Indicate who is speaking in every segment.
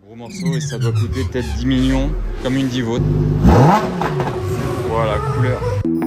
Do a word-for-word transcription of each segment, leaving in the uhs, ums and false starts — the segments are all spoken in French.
Speaker 1: Gros morceau et ça doit coûter peut-être dix millions, comme une Divo. Voilà, couleur.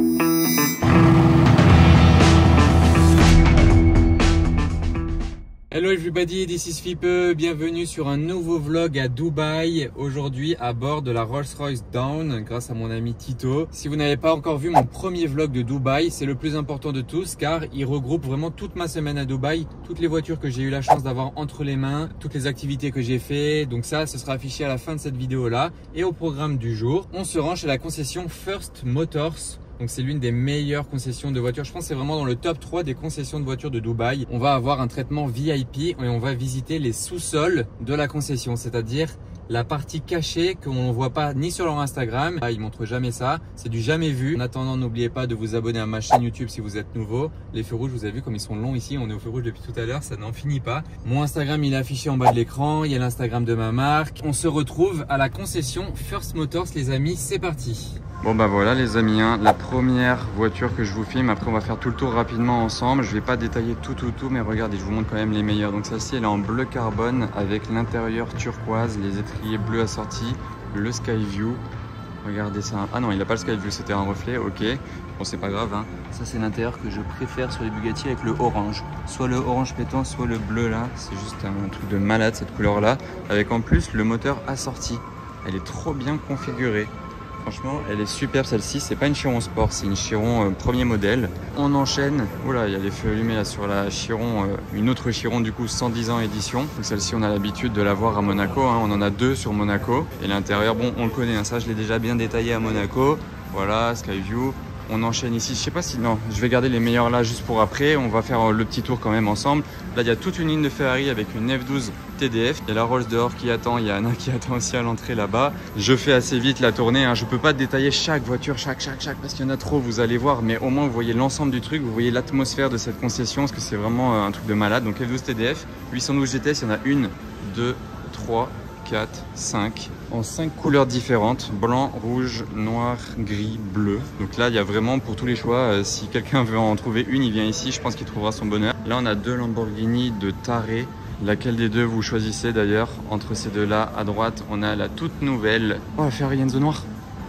Speaker 2: Hello everybody, this is Fipe, bienvenue sur un nouveau vlog à Dubaï, aujourd'hui à bord de la Rolls-Royce Dawn grâce à mon ami Tito. Si vous n'avez pas encore vu mon premier vlog de Dubaï, c'est le plus important de tous car il regroupe vraiment toute ma semaine à Dubaï, toutes les voitures que j'ai eu la chance d'avoir entre les mains, toutes les activités que j'ai fait. Donc ça, ce sera affiché à la fin de cette vidéo là. Et au programme du jour, on se rend chez la concession First Motors. Donc c'est l'une des meilleures concessions de voitures. Je pense que c'est vraiment dans le top trois des concessions de voitures de Dubaï. On va avoir un traitement V I P et on va visiter les sous-sols de la concession, c'est-à-dire la partie cachée qu'on ne voit pas ni sur leur Instagram. Ils montrent jamais ça, c'est du jamais vu. En attendant, n'oubliez pas de vous abonner à ma chaîne YouTube si vous êtes nouveau. Les feux rouges, vous avez vu comme ils sont longs ici. On est au feu rouge depuis tout à l'heure, ça n'en finit pas. Mon Instagram, il est affiché en bas de l'écran. Il y a l'Instagram de ma marque. On se retrouve à la concession First Motors, les amis. C'est parti.
Speaker 1: Bon bah voilà les amis, hein, la première voiture que je vous filme. Après on va faire tout le tour rapidement ensemble. Je vais pas détailler tout tout tout, mais regardez, je vous montre quand même les meilleures. Donc celle-ci elle est en bleu carbone avec l'intérieur turquoise, les étriers bleus assortis, le Skyview. Regardez ça. Ah non, il n'a pas le Skyview, c'était un reflet, ok. Bon c'est pas grave, hein. Ça c'est l'intérieur que je préfère sur les Bugatti avec le orange. Soit le orange pétant, soit le bleu là. C'est juste un truc de malade cette couleur là. Avec en plus le moteur assorti. Elle est trop bien configurée. Franchement, elle est superbe celle-ci. C'est pas une Chiron Sport, c'est une Chiron euh, premier modèle. On enchaîne. Oula, il y a les feux allumés là sur la Chiron, euh, une autre Chiron du coup cent dix ans édition. Donc celle-ci, on a l'habitude de la voir à Monaco. Hein. On en a deux sur Monaco. Et l'intérieur, bon, on le connaît. Hein. Ça, je l'ai déjà bien détaillé à Monaco. Voilà, Skyview. On enchaîne ici. Je sais pas si non, je vais garder les meilleurs là juste pour après. On va faire le petit tour quand même ensemble. Là, il y a toute une ligne de Ferrari avec une F douze T D F. Il y a la Rolls dehors qui attend. Il y a Anna qui attend aussi à l'entrée là-bas. Je fais assez vite la tournée. Hein. Je peux pas détailler chaque voiture, chaque, chaque, chaque, parce qu'il y en a trop. Vous allez voir, mais au moins vous voyez l'ensemble du truc. Vous voyez l'atmosphère de cette concession, parce que c'est vraiment un truc de malade. Donc F douze T D F, huit cent douze G T S. Il y en a une, deux, trois, quatre, cinq, en cinq couleurs différentes, blanc, rouge, noir, gris, bleu. Donc là il y a vraiment pour tous les choix, euh, si quelqu'un veut en trouver une, il vient ici, je pense qu'il trouvera son bonheur. Là on a deux Lamborghini de taré, laquelle des deux vous choisissez d'ailleurs. Entre ces deux là, à droite on a la toute nouvelle, oh la Ferrari Enzo noir.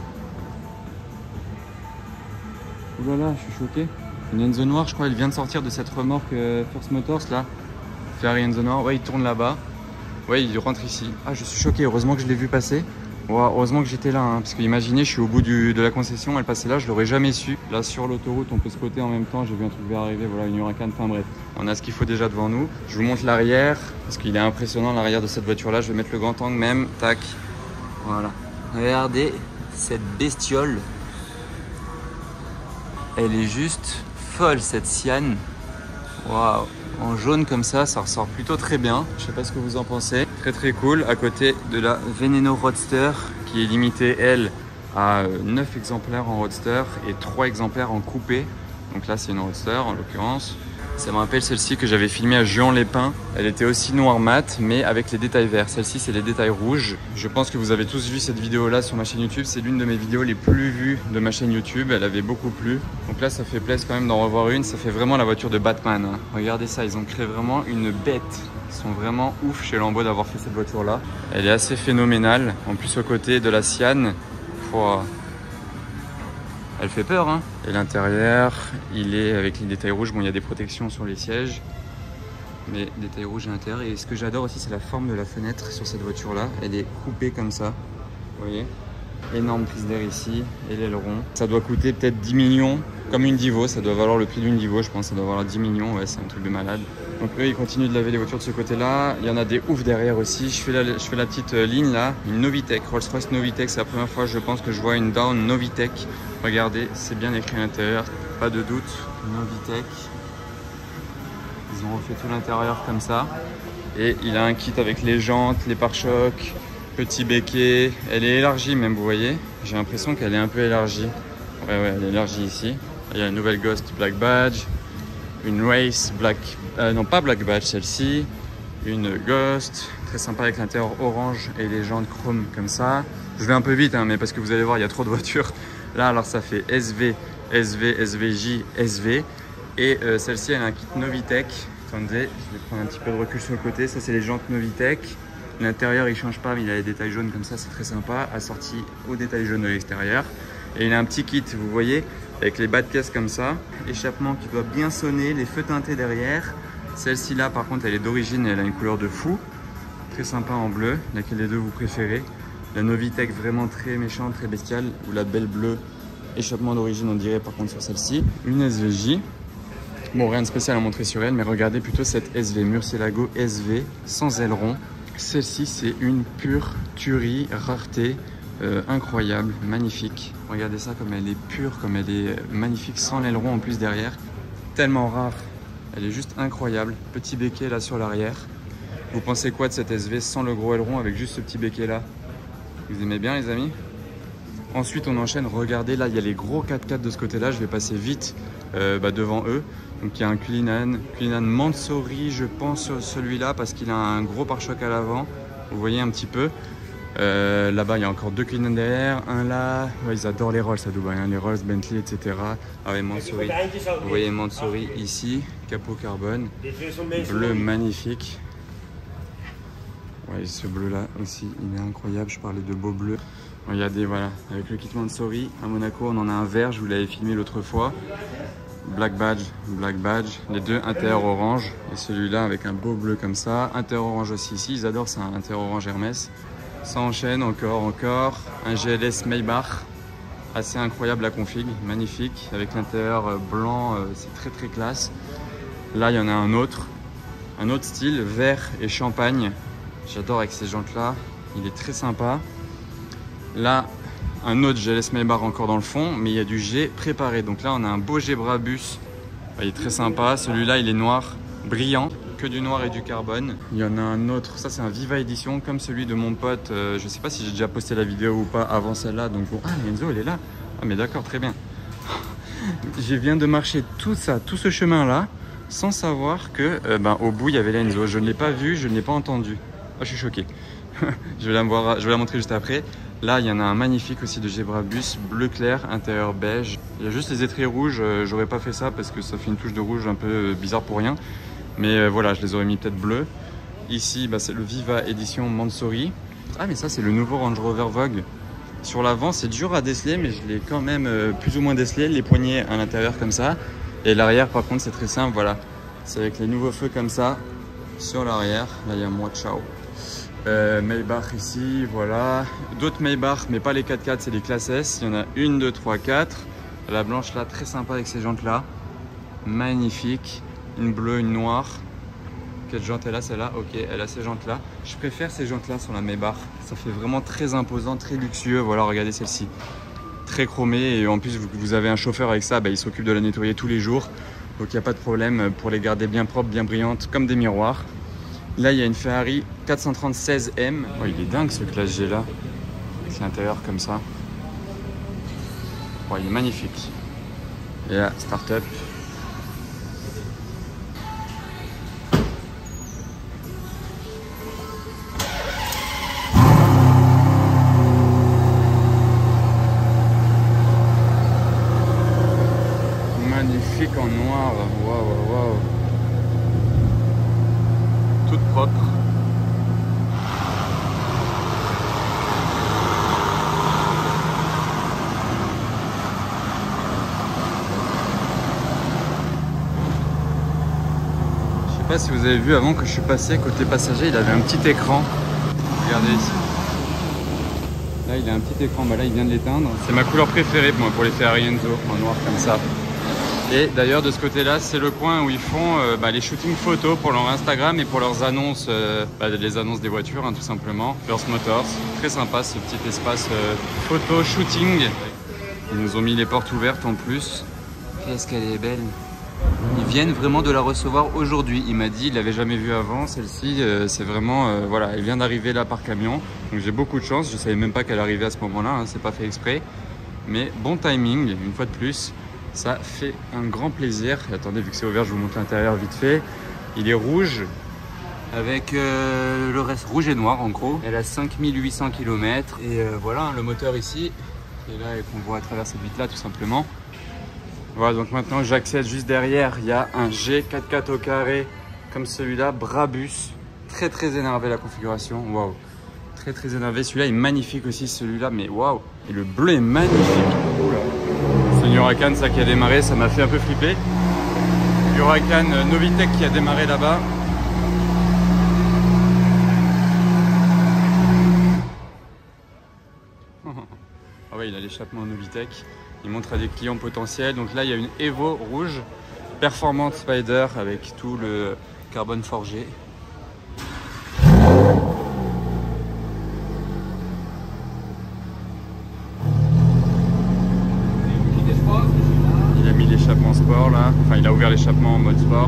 Speaker 1: Oh là là, je suis choqué. Une Enzo noir, je crois elle vient de sortir de cette remorque euh, First Motors là. Ferrari Enzo noir, ouais il tourne là-bas. Ouais, il rentre ici. Ah, je suis choqué. Heureusement que je l'ai vu passer. Wow, heureusement que j'étais là. Hein, parce que imaginez, je suis au bout du, de la concession. Elle passait là, je l'aurais jamais su. Là, sur l'autoroute, on peut spotter en même temps. J'ai vu un truc vert arriver. Voilà, une Huracan. Enfin bref, on a ce qu'il faut déjà devant nous. Je vous montre l'arrière. Parce qu'il est impressionnant l'arrière de cette voiture-là. Je vais mettre le grand angle même. Tac. Voilà. Regardez cette bestiole. Elle est juste folle, cette Sian. Waouh. En jaune comme ça, ça ressort plutôt très bien. Je sais pas ce que vous en pensez. Très très cool. À côté de la Veneno Roadster qui est limitée, elle, à neuf exemplaires en Roadster et trois exemplaires en coupé. Donc là, c'est une Roadster en l'occurrence. Ça me rappelle celle-ci que j'avais filmée à Juan-les-Pins. Elle était aussi noire mat, mais avec les détails verts. Celle-ci, c'est les détails rouges. Je pense que vous avez tous vu cette vidéo-là sur ma chaîne YouTube. C'est l'une de mes vidéos les plus vues de ma chaîne YouTube. Elle avait beaucoup plu. Donc là, ça fait plaisir quand même d'en revoir une. Ça fait vraiment la voiture de Batman. Hein. Regardez ça, ils ont créé vraiment une bête. Ils sont vraiment ouf chez Lambo d'avoir fait cette voiture-là. Elle est assez phénoménale. En plus, au côté de la Sian, faut... elle fait peur, hein. Et l'intérieur, il est avec les détails rouges. Bon, il y a des protections sur les sièges, mais détails rouges à l'intérieur. Et ce que j'adore aussi, c'est la forme de la fenêtre sur cette voiture-là. Elle est coupée comme ça, vous voyez. Énorme prise d'air ici et l'aileron. Ça doit coûter peut-être dix millions, comme une Divo. Ça doit valoir le prix d'une Divo, je pense. Ça doit valoir dix millions, ouais, c'est un truc de malade. Donc eux, ils continuent de laver les voitures de ce côté-là. Il y en a des ouf derrière aussi. Je fais la, je fais la petite ligne là, une Novitec, Rolls-Royce Novitec. C'est la première fois, je pense, que je vois une Dawn Novitec. Regardez, c'est bien écrit à l'intérieur, pas de doute. Novitec. Ils ont refait tout l'intérieur comme ça. Et il a un kit avec les jantes, les pare-chocs, petit béquet. Elle est élargie même, vous voyez. J'ai l'impression qu'elle est un peu élargie. Ouais, ouais, elle est élargie ici. Il y a une nouvelle Ghost Black Badge. Une Race Black... Euh, non, pas Black Badge, celle-ci. Une Ghost. Très sympa avec l'intérieur orange et les jantes chrome comme ça. Je vais un peu vite, hein, mais parce que vous allez voir, il y a trop de voitures. Là, alors ça fait S V, S V, S V J, S V. Et euh, celle-ci, elle a un kit Novitec. Attendez, je vais prendre un petit peu de recul sur le côté. Ça, c'est les jantes Novitec. L'intérieur il change pas, mais il a les détails jaunes comme ça, c'est très sympa. Assorti au détail jaune de l'extérieur. Et il a un petit kit, vous voyez, avec les bas de caisse comme ça. Échappement qui doit bien sonner, les feux teintés derrière. Celle-ci là par contre elle est d'origine, elle a une couleur de fou. Très sympa en bleu, laquelle des deux vous préférez? La Novitec vraiment très méchante, très bestiale, ou la belle bleue, échappement d'origine on dirait par contre sur celle-ci. Une S V J, bon rien de spécial à montrer sur elle, mais regardez plutôt cette S V, Murcielago S V, sans aileron. Celle-ci c'est une pure tuerie, rareté, euh, incroyable, magnifique. Regardez ça comme elle est pure, comme elle est magnifique, sans l'aileron en plus derrière. Tellement rare, elle est juste incroyable. Petit béquet là sur l'arrière. Vous pensez quoi de cette S V sans le gros aileron avec juste ce petit béquet là? Vous aimez bien les amis? Ensuite on enchaîne, regardez là il y a les gros quatre quatre de ce côté là, je vais passer vite euh, bah, devant eux. Donc il y a un Cullinan, Cullinan Mansory je pense sur celui-là parce qu'il a un gros pare-choc à l'avant. Vous voyez un petit peu. Euh, Là-bas il y a encore deux Cullinan derrière, un là. Ouais, ils adorent les Rolls à Dubaï, hein, les Rolls, Bentley, et cetera. Ah ouais, Mansory. Vous voyez Mansory ici, capot carbone, bleu magnifique. Ouais, ce bleu là aussi, il est incroyable. Je parlais de beau bleu. Regardez, voilà, avec le kit Mansory. À Monaco, on en a un vert, je vous l'avais filmé l'autre fois. Black badge, black badge. Les deux intérieur orange. Et celui-là avec un beau bleu comme ça. Intérieur orange aussi ici. Ils adorent ça, intérieur orange Hermès. Ça enchaîne encore, encore. Un G L S Maybach. Assez incroyable la config, magnifique. Avec l'intérieur blanc, c'est très très classe. Là, il y en a un autre. Un autre style, vert et champagne. J'adore avec ces jantes là, il est très sympa. Là, un autre G L S Maybach encore dans le fond, mais il y a du G préparé. Donc là, on a un beau G Brabus, il est très sympa. Celui-là, il est noir, brillant, que du noir et du carbone. Il y en a un autre, ça c'est un Viva Edition, comme celui de mon pote. Euh, je sais pas si j'ai déjà posté la vidéo ou pas avant celle-là. Donc bon, ah, Enzo, elle est là. Ah, mais d'accord, très bien. Je viens de marcher tout ça, tout ce chemin-là, sans savoir que, euh, ben, au bout, il y avait l'Enzo. Je ne l'ai pas vu, je ne l'ai pas entendu. Oh, je suis choqué. je, vais la voir, je vais la montrer juste après. Là, il y en a un magnifique aussi de G Brabus, bleu clair, intérieur beige. Il y a juste les étriers rouges. Euh, J'aurais pas fait ça parce que ça fait une touche de rouge un peu bizarre pour rien. Mais euh, voilà, je les aurais mis peut-être bleus. Ici, bah, c'est le Viva Edition Mansory. Ah, mais ça, c'est le nouveau Range Rover Vogue. Sur l'avant, c'est dur à déceler, mais je l'ai quand même euh, plus ou moins décelé. Les poignées à l'intérieur comme ça. Et l'arrière, par contre, c'est très simple. Voilà, c'est avec les nouveaux feux comme ça sur l'arrière. Là, il y a moi, ciao. Euh, Maybach ici, voilà. D'autres Maybach, mais pas les quatre quatre, c'est les classes S. Il y en a une, deux, trois, quatre. La blanche là, très sympa avec ces jantes là. Magnifique. Une bleue, une noire. Quelle jante elle a celle-là? Ok, elle a ces jantes là. Je préfère ces jantes là sur la Maybach. Ça fait vraiment très imposant, très luxueux. Voilà, regardez celle-ci. Très chromée. Et en plus, vous avez un chauffeur avec ça, bah, il s'occupe de la nettoyer tous les jours. Donc il n'y a pas de problème pour les garder bien propres, bien brillantes, comme des miroirs. Là, il y a une Ferrari quatre cent trente seize M. Oh, il est dingue ce classe G là. C'est l'intérieur comme ça. Oh, il est magnifique. Et là, start-up. Magnifique en noir. Waouh, waouh, waouh. Toute propre. Je sais pas si vous avez vu avant que je suis passé côté passager, il avait un petit écran. Regardez ici. Là il a un petit écran, bah là il vient de l'éteindre. C'est ma couleur préférée moi pour les Ferrari Enzo, en noir comme ça. Et d'ailleurs de ce côté là c'est le coin où ils font euh, bah, les shootings photos pour leur Instagram et pour leurs annonces, euh, bah, les annonces des voitures hein, tout simplement. First Motors, très sympa ce petit espace euh, photo shooting. Ils nous ont mis les portes ouvertes en plus. Qu'est-ce qu'elle est belle. Ils viennent vraiment de la recevoir aujourd'hui. Il m'a dit, il l'avait jamais vue avant. Celle-ci, euh, c'est vraiment, euh, voilà, elle vient d'arriver là par camion. Donc j'ai beaucoup de chance. Je savais même pas qu'elle arrivait à ce moment-là. Hein, c'est pas fait exprès. Mais bon timing, une fois de plus. Ça fait un grand plaisir. Et attendez, vu que c'est ouvert, je vous montre l'intérieur vite fait. Il est rouge avec euh, le reste rouge et noir en gros. Elle a cinq mille huit cents kilomètres. Et euh, voilà, hein, le moteur ici. Et là, et qu'on voit à travers cette vitre-là tout simplement. Voilà, donc maintenant j'accède juste derrière. Il y a un G quatre quatre au carré comme celui-là, Brabus. Très très énervé la configuration, waouh. Très très énervé, celui-là est magnifique aussi, celui-là, mais waouh. Et le bleu est magnifique. Oula. C'est une Huracan ça qui a démarré, ça m'a fait un peu flipper. Huracan Novitec qui a démarré là-bas. Ah ouais, il a l'échappement Novitec. Il montre à des clients potentiels. Donc là, il y a une Evo rouge, Performance Spider avec tout le carbone forgé. Il a mis l'échappement sport là. Enfin, il a ouvert l'échappement en mode sport.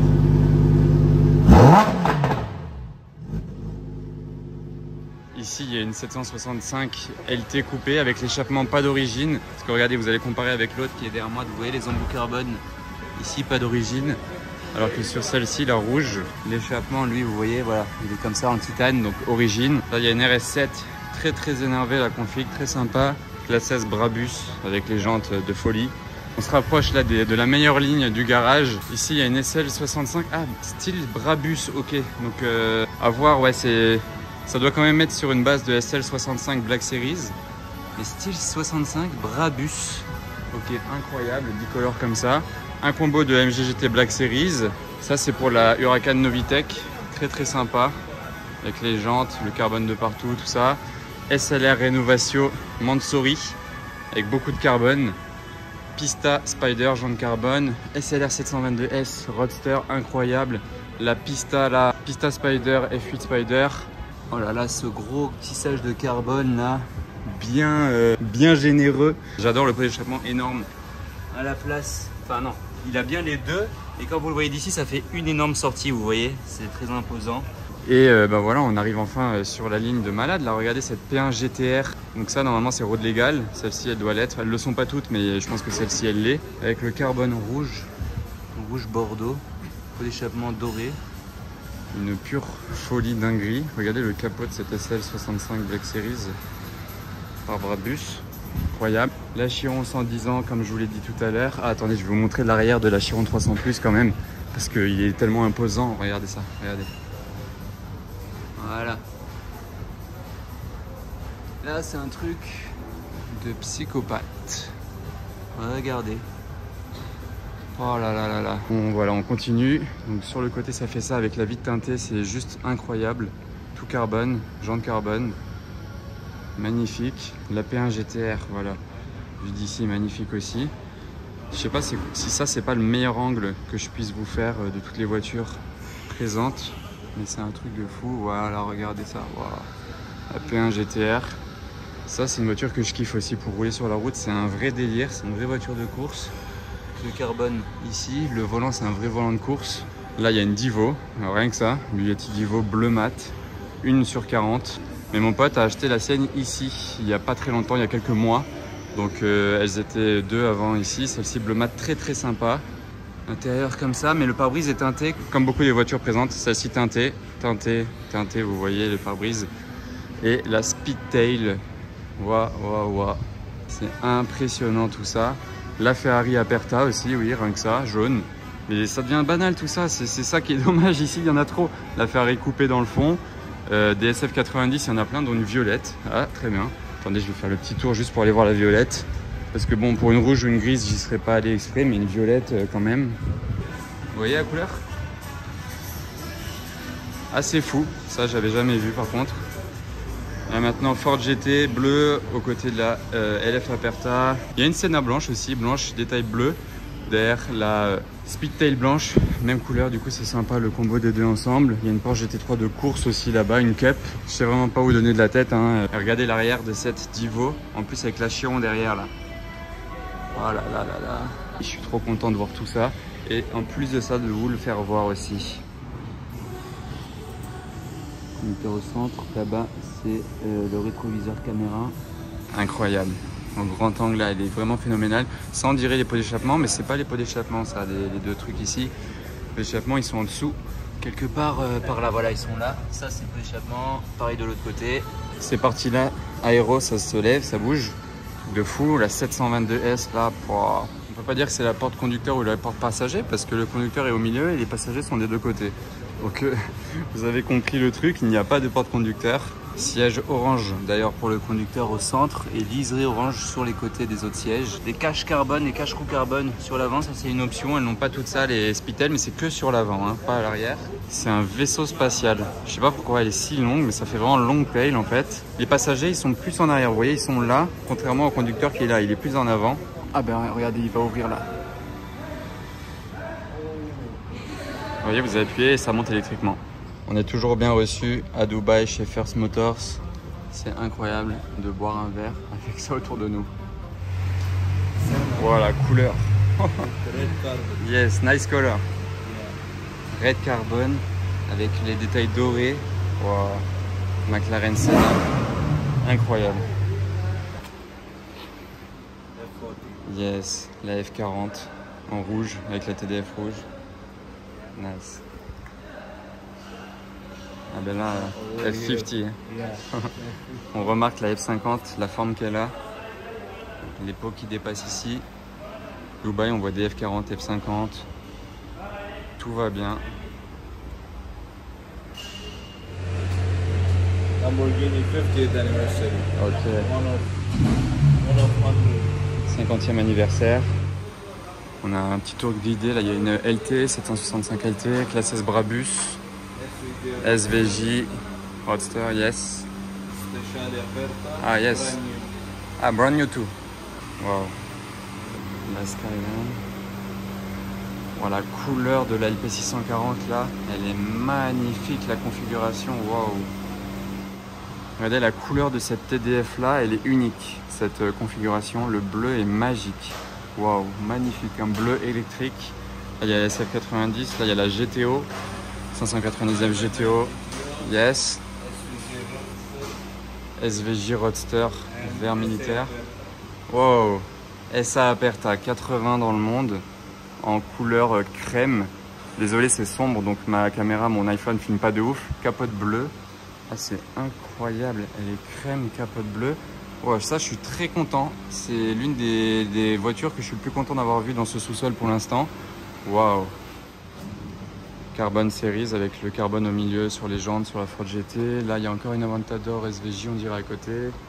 Speaker 1: Ici, il y a une sept cent soixante-cinq L T coupée avec l'échappement pas d'origine. Parce que regardez, vous allez comparer avec l'autre qui est derrière moi. Vous voyez les embouts carbone. Ici, pas d'origine. Alors que sur celle-ci, la rouge, l'échappement, lui, vous voyez, voilà, il est comme ça en titane, donc origine. Là, il y a une R S sept très très énervée, la config, très sympa. La seize Brabus avec les jantes de folie. On se rapproche là de, de la meilleure ligne du garage. Ici, il y a une S L soixante-cinq. Ah, style Brabus, ok. Donc, euh, à voir, ouais, c'est... Ça doit quand même être sur une base de S L soixante-cinq Black Series. Et style soixante-cinq Brabus. Ok, incroyable, bicolore comme ça. Un combo de M G G T Black Series. Ça, c'est pour la Huracan Novitec. Très très sympa. Avec les jantes, le carbone de partout, tout ça. S L R Renovatio Mansory. Avec beaucoup de carbone. Pista Spider, jantes carbone. S L R sept cent vingt-deux S Roadster, incroyable. La Pista là, Pista Spider F huit Spider. Oh là là, ce gros tissage de carbone là, bien, euh, bien généreux. J'adore le pot d'échappement énorme à la place. Enfin non, il a bien les deux. Et quand vous le voyez d'ici, ça fait une énorme sortie, vous voyez. C'est très imposant. Et euh, bah voilà, on arrive enfin euh, sur la ligne de malade. Là, regardez cette P un G T R. Donc ça, normalement, c'est road légal. Celle-ci, elle doit l'être. Elles le sont pas toutes, mais je pense que celle-ci, elle l'est. Avec le carbone rouge, rouge bordeaux, pot d'échappement doré. Une pure folie dinguerie. Regardez le capot de cette S L soixante-cinq Black Series par Brabus. Incroyable. La Chiron cent dix ans, comme je vous l'ai dit tout à l'heure. Ah, attendez, je vais vous montrer l'arrière de la Chiron trois cents plus quand même. Parce qu'il est tellement imposant. Regardez ça, regardez. Voilà. Là, c'est un truc de psychopathe. Regardez. Oh là là là là. Bon, voilà, on continue. Donc sur le côté, ça fait ça avec la vitre teintée, c'est juste incroyable. Tout carbone, jantes carbone. Magnifique. La P un G T R, voilà. Vu d'ici, magnifique aussi. Je sais pas si ça, c'est pas le meilleur angle que je puisse vous faire de toutes les voitures présentes. Mais c'est un truc de fou. Voilà, regardez ça. Wow. La P un G T R. Ça, c'est une voiture que je kiffe aussi pour rouler sur la route. C'est un vrai délire. C'est une vraie voiture de course. Le carbone ici, le volant c'est un vrai volant de course. Là il y a une Divo, alors, rien que ça, Bugatti Divo bleu mat, une sur quarante. Mais mon pote a acheté la sienne ici, il n'y a pas très longtemps, il y a quelques mois. Donc euh, elles étaient deux avant ici, celle-ci bleu mat très très sympa. Intérieur comme ça, mais le pare-brise est teinté, comme beaucoup des voitures présentes, celle-ci teintée, teintée, teintée, vous voyez le pare-brise. Et la Speedtail, waouh, waouh, waouh, c'est impressionnant tout ça. La Ferrari Aperta aussi, oui, rien que ça, jaune. Mais ça devient banal tout ça, c'est ça qui est dommage ici, il y en a trop. La Ferrari coupée dans le fond, euh, des S F quatre-vingt-dix, il y en a plein, dont une violette. Ah, très bien. Attendez, je vais faire le petit tour juste pour aller voir la violette. Parce que bon, pour une rouge ou une grise, j'y serais pas allé exprès, mais une violette euh, quand même. Vous voyez la couleur? Assez fou, ça j'avais jamais vu par contre. Là, maintenant Ford G T bleu aux côtés de la euh, L F Aperta. Il y a une Senna blanche aussi, blanche, détail bleu. Derrière la euh, Speedtail blanche, même couleur, du coup c'est sympa le combo des deux ensemble. Il y a une Porsche G T trois de course aussi là-bas, une Cup. Je sais vraiment pas où donner de la tête. Hein. Regardez l'arrière de cette Divo, en plus avec la Chiron derrière là. Oh là là là là. Je suis trop content de voir tout ça. Et en plus de ça, de vous le faire voir aussi. Conducteur au centre, là-bas c'est euh, le rétroviseur caméra. Incroyable. En grand angle là, il est vraiment phénoménal. Ça on dirait les pots d'échappement, mais c'est pas les pots d'échappement ça, les, les deux trucs ici. Les pots d'échappement ils sont en dessous. Quelque part euh, par là, voilà, ils sont là. Ça c'est le pot d'échappement, pareil de l'autre côté. Ces parties là, aéro, ça se lève, ça bouge. De fou, la sept cent vingt-deux S là, wow. On peut pas dire que c'est la porte conducteur ou la porte passager parce que le conducteur est au milieu et les passagers sont des deux côtés. Donc euh, vous avez compris le truc, il n'y a pas de porte-conducteur. Siège orange d'ailleurs pour le conducteur au centre et liseré orange sur les côtés des autres sièges. Des caches carbone, des caches roues carbone sur l'avant, ça c'est une option. Elles n'ont pas toutes ça les Spitel, mais c'est que sur l'avant, hein, pas à l'arrière. C'est un vaisseau spatial. Je sais pas pourquoi elle est si longue, mais ça fait vraiment long tail en fait. Les passagers ils sont plus en arrière, vous voyez ils sont là, contrairement au conducteur qui est là, il est plus en avant. Ah ben regardez, il va ouvrir là. Vous voyez, vous appuyez et ça monte électriquement. On est toujours bien reçu à Dubaï chez First Motors. C'est incroyable de boire un verre avec ça autour de nous. Voilà, couleur. Yes, nice color. Red carbone avec les détails dorés. Wow. McLaren Senna. Incroyable. Yes, la F quarante en rouge avec la T D F rouge. Nice. Ah ben là, F cinquante. On remarque la F cinquante, la forme qu'elle a. Les pots qui dépassent ici. Dubaï, on voit des F quarante, F cinquante. Tout va bien.
Speaker 3: Lamborghini fiftieth anniversary.
Speaker 1: Ok.
Speaker 3: One of, one of hundred.
Speaker 1: cinquantième anniversaire. On a un petit tour guidé. Là, il y a une L T, sept cent soixante-cinq L T, classe S Brabus. S V J, Roadster, yes. Ah, yes. Ah, brand new too. Wow. La Skyline. Voilà, la couleur de la L P six cent quarante là, elle est magnifique, la configuration, waouh. Regardez la couleur de cette T D F là, elle est unique, cette configuration. Le bleu est magique. Waouh, magnifique, un bleu électrique. Là, il y a la S F quatre-vingt-dix, là il y a la G T O. cinq cent quatre-vingt-dix-neuf G T O, yes. S V J Roadster, vert militaire. Wow, S A Aperta, quatre-vingts dans le monde, en couleur crème. Désolé, c'est sombre, donc ma caméra, mon iPhone filme pas de ouf. Capote bleue, ah, c'est incroyable, elle est crème, capote bleue. Ouais, ça, je suis très content. C'est l'une des, des voitures que je suis le plus content d'avoir vu dans ce sous-sol pour l'instant. Waouh. Carbone Series avec le carbone au milieu sur les jantes, sur la Ford G T. Là, il y a encore une Aventador S V J, on dirait à côté.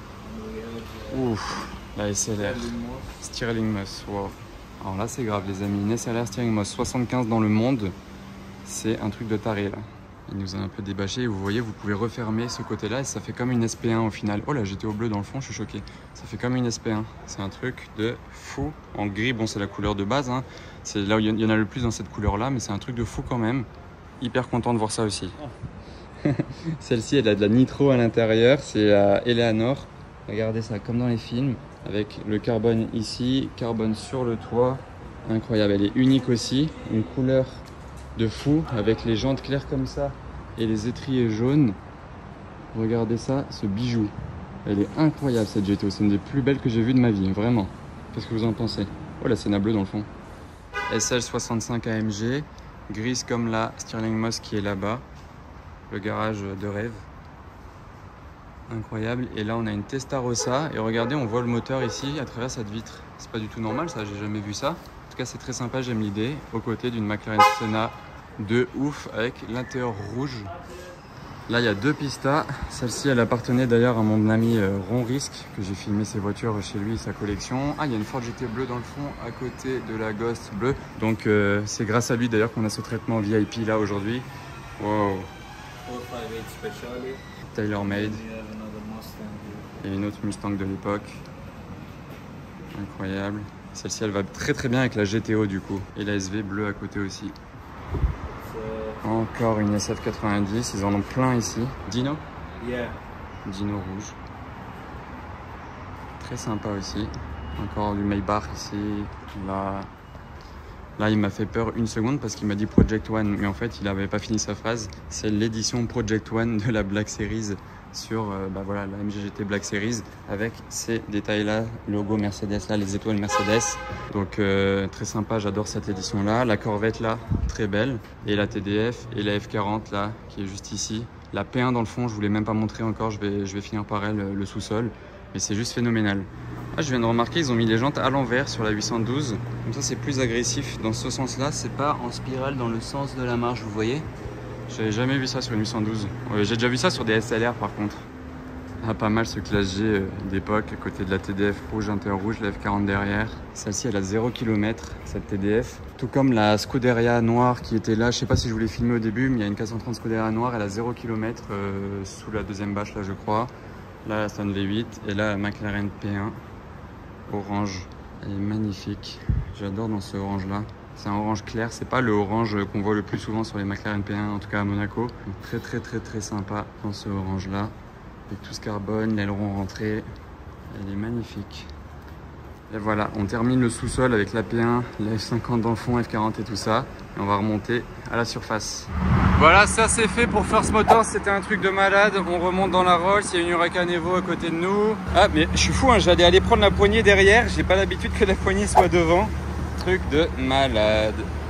Speaker 1: Ouf, la S L R. Stirling Moss, wow. Alors là, c'est grave, les amis. Une S L R Stirling Moss soixante-quinze dans le monde. C'est un truc de taré, là. Il nous a un peu débâché. Vous voyez, vous pouvez refermer ce côté-là et ça fait comme une S P un au final. Oh là, j'étais au bleu dans le fond, je suis choqué. Ça fait comme une S P un. C'est un truc de fou. En gris, bon, c'est la couleur de base, hein. C'est là où il y en a le plus dans cette couleur-là, mais c'est un truc de fou quand même. Hyper content de voir ça aussi. Oh. Celle-ci, elle a de la nitro à l'intérieur. C'est à Eleanor. Regardez ça, comme dans les films. Avec le carbone ici, carbone sur le toit. Incroyable, elle est unique aussi. Une couleur de fou avec les jantes claires comme ça et les étriers jaunes. Regardez ça, ce bijou. Elle est incroyable cette G T O. C'est une des plus belles que j'ai vues de ma vie, vraiment. Qu'est-ce que vous en pensez? Oh, la Senna bleue dans le fond. S L soixante-cinq A M G, grise comme la Stirling Moss qui est là-bas. Le garage de rêve. Incroyable. Et là, on a une Testarossa. Et regardez, on voit le moteur ici à travers cette vitre. C'est pas du tout normal, ça, j'ai jamais vu ça. En tout cas, c'est très sympa, j'aime l'idée. Aux côtés d'une McLaren Senna de ouf avec l'intérieur rouge. Là, il y a deux Pistas. Celle-ci, elle appartenait d'ailleurs à mon ami Ron Risque, que j'ai filmé ses voitures chez lui, sa collection. Ah, il y a une Ford G T bleue dans le fond, à côté de la Ghost bleue. Donc, euh, c'est grâce à lui d'ailleurs qu'on a ce traitement V I P là aujourd'hui. Wow. Tailor-made. Et une autre Mustang de l'époque. Incroyable. Celle-ci, elle va très très bien avec la G T O du coup. Et la S V bleue à côté aussi. Encore une S F quatre-vingt-dix, ils en ont plein ici. Dino?
Speaker 3: Yeah.
Speaker 1: Dino rouge. Très sympa aussi. Encore du Maybach ici. Là, là il m'a fait peur une seconde parce qu'il m'a dit Project One. Mais en fait, il n'avait pas fini sa phrase. C'est l'édition Project One de la Black Series sur euh, bah voilà, la M G G T Black Series avec ces détails là, logo Mercedes là, les étoiles Mercedes. Donc euh, très sympa, j'adore cette édition là. La Corvette là, très belle. Et la T D F et la F quarante là, qui est juste ici. La P un dans le fond, je vous l'ai même pas montré encore, je vais, je vais finir par elle, le sous-sol. Mais c'est juste phénoménal. Ah, je viens de remarquer, ils ont mis les jantes à l'envers sur la huit cent douze. Comme ça, c'est plus agressif. Dans ce sens-là, c'est pas en spirale dans le sens de la marche, vous voyez? J'avais jamais vu ça sur une huit cent douze. Ouais, j'ai déjà vu ça sur des S L R par contre. Ah, pas mal ce classe G euh, d'époque, à côté de la T D F rouge, inter rouge, la F quarante derrière. Celle-ci, elle a zéro kilomètre, cette T D F. Tout comme la Scuderia noire qui était là. Je sais pas si je voulais filmer au début, mais il y a une quatre cent trente Scuderia noire, elle a zéro kilomètre euh, sous la deuxième bâche, là, je crois. Là, la Aston V huit et là, la McLaren P un orange. Elle est magnifique. J'adore dans ce orange-là. C'est un orange clair, c'est pas le orange qu'on voit le plus souvent sur les McLaren P un, en tout cas à Monaco. Donc, très, très, très, très sympa dans ce orange-là. Avec tout ce carbone, l'aileron rentré, elle est magnifique. Et voilà, on termine le sous-sol avec la P un, la F cinquante dans le fond, F quarante et tout ça. Et on va remonter à la surface. Voilà, ça c'est fait pour First Motors, c'était un truc de malade. On remonte dans la Rolls, il y a une Huracan Evo à côté de nous. Ah mais je suis fou, hein, j'allais aller prendre la poignée derrière, j'ai pas l'habitude que la poignée soit devant. Truc de malade.